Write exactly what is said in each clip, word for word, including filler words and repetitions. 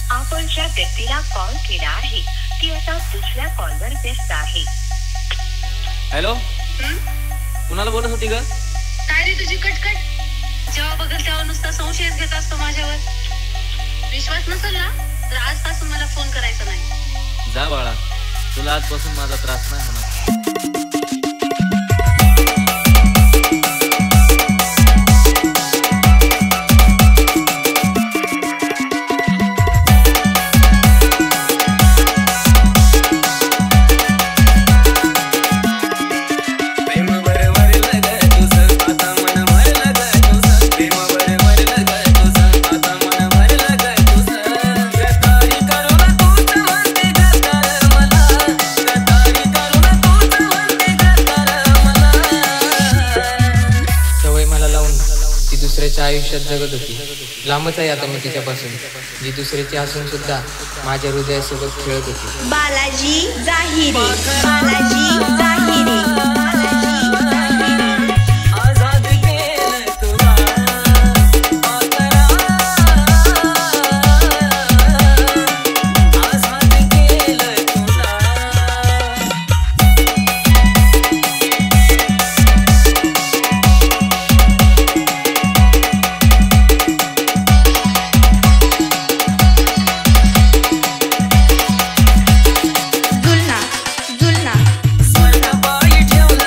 आपण ज्या व्यक्तीला कॉल केला आहे ती आता दुसऱ्या कॉलवर व्यस्त आहे. हॅलो, कुणाला बोलत होती ग? काय रे तुझी कटकट? जेव्हा बघल तेव्हा नुसता संशयच घेत असतो माझ्यावर. विश्वास नसेल ना तर आजपासून मला फोन करायचा नाही. जा बाळा, तुला आजपासून माझा त्रास नाही होणार. दुसऱ्याच्या आयुष्यात जगत होती. लांबच आहे आता मी तिच्यापासून, जी दुसऱ्याची असून सुद्धा माझ्या हृदयासोबत खेळत होती. बालाजी जाहिरे, बालाजी जाहिरे. जुलना जुलना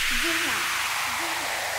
जिल्हा